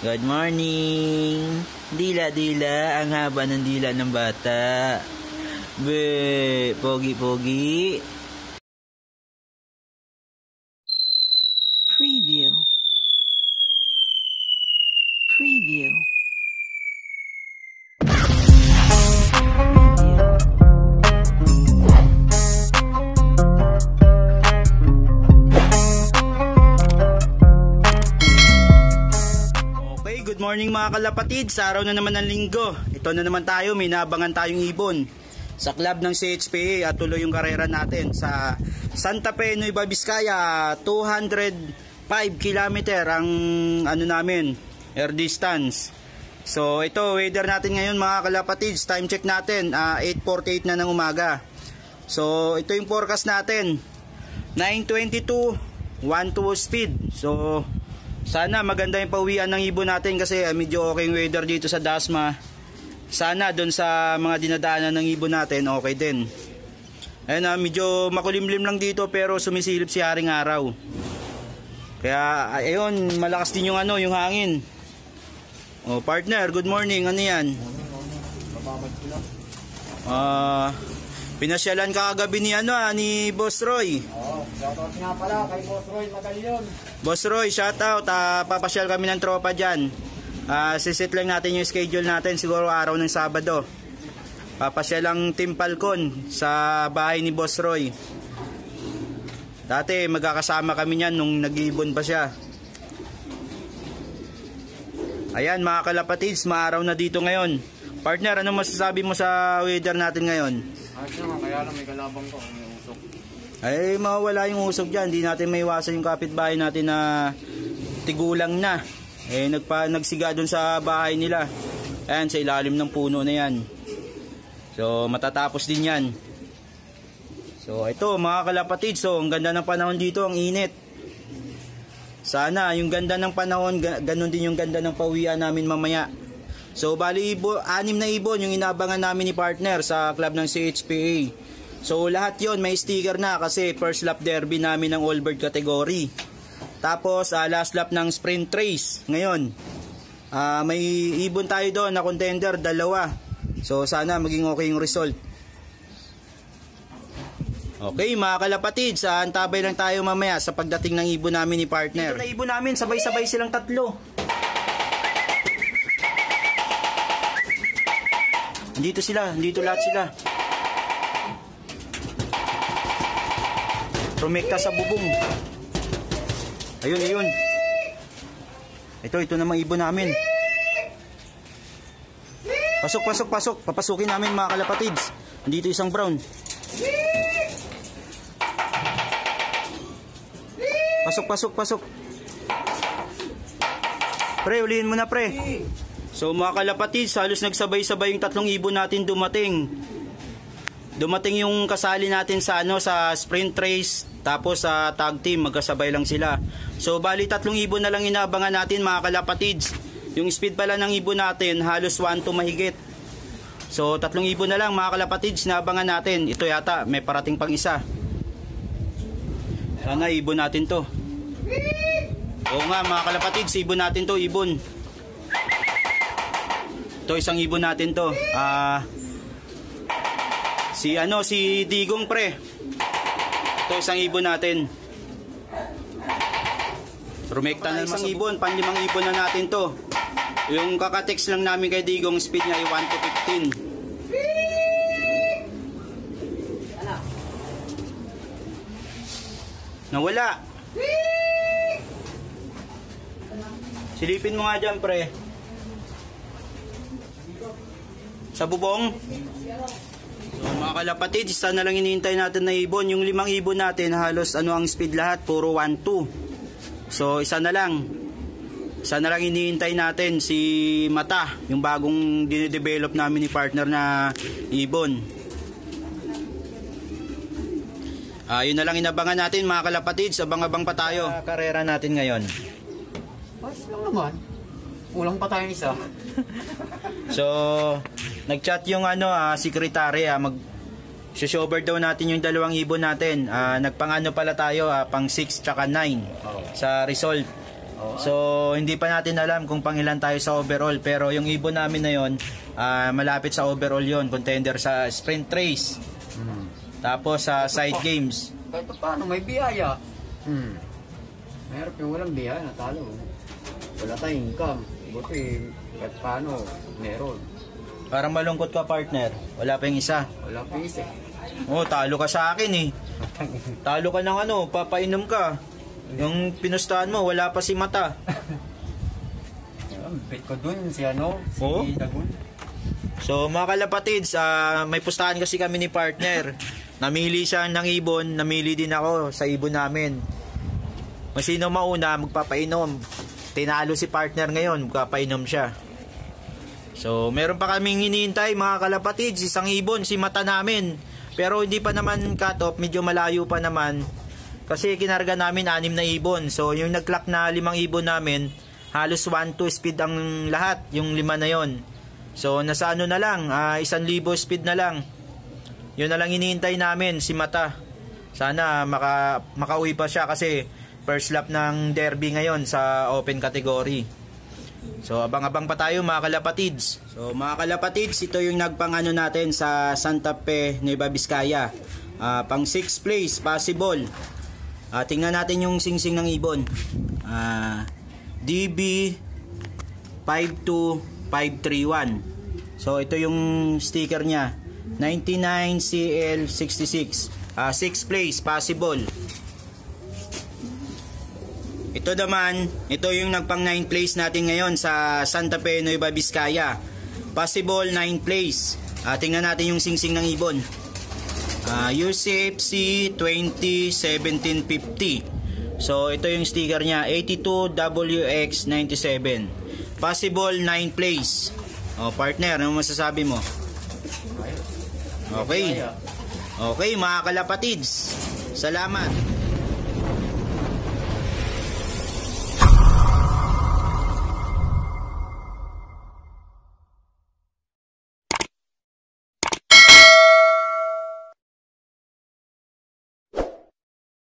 Good morning! Dila-dila, ang haba ng dila ng bata. Be, pogi-pogi. Preview. Preview. Good morning mga kalapatid, sa araw na naman ng linggo. Ito na naman tayo, may naabangan tayong ibon sa club ng CHPA at tuloy yung karera natin sa Santa Fe, Nueva Vizcaya. 205 km ang ano namin, air distance. So ito, weather natin ngayon mga kalapatids, time check natin 8:48 na ng umaga. So ito yung forecast natin, 9:22, 1-2 speed. So sana maganda yung pauwian ng ibon natin kasi medyo okay yung weather dito sa Dasma. Sana doon sa mga dinadaanan ng ibon natin okay din. Ayun medyo makulimlim lang dito pero sumisilip si haring araw. Kaya ayun, malakas din yung yung hangin. Oh, partner, good morning. Ano yan? Pinasyalan ka kagabi ni ni Boss Roy. Shoutout nga pala kay Boss Roy Magalyon. Boss Roy, shoutout. Papasyal kami ng tropa dyan. Sisit lang natin yung schedule natin, siguro araw ng Sabado. Papasyal lang Team Falcon sa bahay ni Boss Roy. Dati magkakasama kami niyan nung nag-iibon pa siya. Ayan mga kalapatids, maaraw na dito ngayon. Partner, ano masasabi mo sa weather natin ngayon? Ayos naman, kaya lang may kalabang ko, may usok. Ay, mawala yung usok dyan. Hindi natin maiwasan yung kapitbahay natin na tigulang na. Nagsiga dun sa bahay nila. Ayan, sa ilalim ng puno na yan. So, matatapos din yan. So, ito mga kalapatid. So, ang ganda ng panahon dito, ang init. Sana, yung ganda ng panahon, ganun din yung ganda ng pauwian namin mamaya. So bali 6 na ibon yung inabangan namin ni partner sa club ng CHPA. So lahat yon may sticker na kasi first lap derby namin ng all bird category. Tapos last lap ng sprint race. Ngayon may ibon tayo doon na contender, 2. So sana maging okay yung result. Okay mga kalapatid, antabay lang tayo mamaya sa pagdating ng ibon namin ni partner. Dito na ibon namin, sabay-sabay silang 3. Dito sila, dito lahat sila. Rumekta sa bubong. Ayun, ayun. Ito namang ibon namin. Pasok, pasok, pasok. Papasukin namin mga kalapatids. Andito isang brown. Pasok, pasok, pasok. Pre, ulihin mo na pre. So mga kalapatids, halos nagsabay-sabay yung 3 ibon natin dumating. Dumating yung kasali natin sa sa sprint race, tapos sa tag team, magkasabay lang sila. So bali 3 ibon na lang inaabangan natin mga kalapatids. Yung speed pala ng ibon natin, halos 1-2 mahigit. So 3 ibon na lang mga kalapatids inaabangan natin. Ito yata, may parating pang isa. Sana ibon natin to. Oo nga mga kalapatids, ibon natin to, ibon. Ito isang ibon natin to. Si Digong pre. Ito isang ibon natin. Rumekta na isang ibon, 5 ibon na natin to. Yung kakatext lang namin kay Digong, speed niya ay 1-15. Nawala. Silipin mo nga dyan pre. Sa bubong. So mga kalapatid, isa na lang hinihintay natin na ibon. Yung 5 ibon natin, halos ang speed lahat, puro 1-2. So isa na lang hinihintay natin, si Mata, yung bagong dinedevelop namin ni partner na ibon. Yun na lang inabangan natin mga kalapatid, abang-abang pa tayo. Karera natin ngayon. Ayos lang naman. Kulang pa tayong isa. So nag-chat yung sekretary mag-shower daw natin yung 2 ibon natin. Nagpang pala tayo, pang 6 tsaka 9 sa result. Oo. So, hindi pa natin alam kung pangilan tayo sa overall. Pero yung ibon namin na yon, malapit sa overall yon. Contender sa sprint race. Tapos sa side games. Kahit paano, may biyaya. Mahirap yung walang biyaya, natalo. Wala tayong income. Buti, kahit paano, meron. Parang malungkot ka, partner. Wala pa yung isa. Wala pa isa. Oh, talo ka sa akin eh. Talo ka ng ano, papainom ka. Yung pinustahan mo, wala pa si Mata. Bet ko dun si ano, si Oo? Dagun. So mga kalapatids, may pustahan kasi kami ni partner. Namili siya ng ibon, namili din ako sa ibon namin. Kung sino mauna, magpapainom. Tinalo si partner ngayon, magpapainom siya. So meron pa kaming hinihintay mga kalapatids, isang ibon, si Mata namin. Pero hindi pa naman cut off, medyo malayo pa naman. Kasi kinarga namin 6 na ibon. So yung nag-clock na 5 ibon namin, halos 1-2 speed ang lahat, yung 5 na yon. So nasa ano na lang, 1,000 speed na lang. Yun na lang hinihintay namin, si Mata. Sana makauwi pa siya kasi first lap ng derby ngayon sa open category. So abang-abang pa tayo mga kalapatids. So mga kalapatids, ito yung nagpangano natin sa Santa Fe, Nueva Vizcaya. Pang 6th place, possible. Tingnan natin yung singsing ng ibon. DB 52531. So ito yung sticker niya. 99CL66. 6th place, possible. Ito naman, ito yung nagpang 9th place natin ngayon sa Santa Fe, Nueva Vizcaya. Possible 9th place. Tingnan natin yung singsing ng ibon. UCFC 201750. So ito yung sticker niya, 82WX97. Possible 9th place. Partner, ano masasabi mo? Okay. Okay mga kalapatids. Salamat.